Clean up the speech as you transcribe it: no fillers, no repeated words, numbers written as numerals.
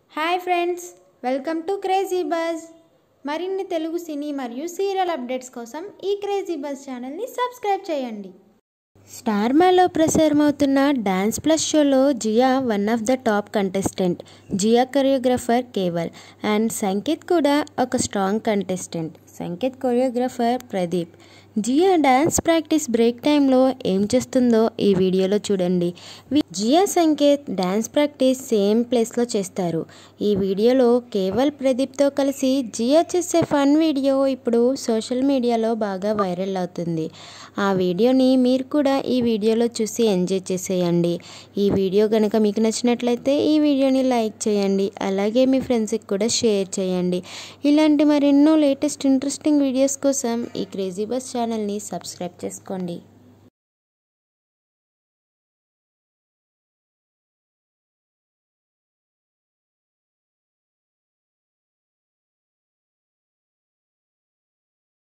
Hi friends, welcome to crazy buzz. మరిన్ని తెలుగు సినీ మరియు సీరియల్ అప్డేట్స్ కోసం ఈ క్రేజీ బజ్ ఛానల్ని సబ్స్క్రైబ్ చేయండి. స్టార్ మాలో ప్రసారమవుతున్న డాన్స్ ప్లస్ షోలో Jiya one of the top contestant. Jiya choreographer Keval and Sanket కూడా ఒక strong contestant. Sanket choreographer Pradeep. Jiya dance practice break టైంలో ఏం చేస్తుందో ఈ వీడియోలో చూడండి. Jiya Sanket dance practice same ప్లేస్లో చేస్తారు. ఈ వీడియోలో కేవల్ ప్రదీప్తో కలిసి జియా చేసే ఫన్ వీడియో ఇప్పుడు సోషల్ మీడియాలో బాగా వైరల్ అవుతుంది. ఆ వీడియోని మీరు కూడా ఈ వీడియోలో చూసి ఎంజాయ్ చేసేయండి. ఈ వీడియో కనుక మీకు నచ్చినట్లయితే ఈ వీడియోని లైక్ చేయండి, అలాగే మీ ఫ్రెండ్స్కి కూడా షేర్ చేయండి. ఇలాంటి మరెన్నో లేటెస్ట్ ఇంట్రెస్టింగ్ వీడియోస్ కోసం ఈ క్రేజీ బస్ ఛానల్ని సబ్స్క్రైబ్ చేసుకోండి.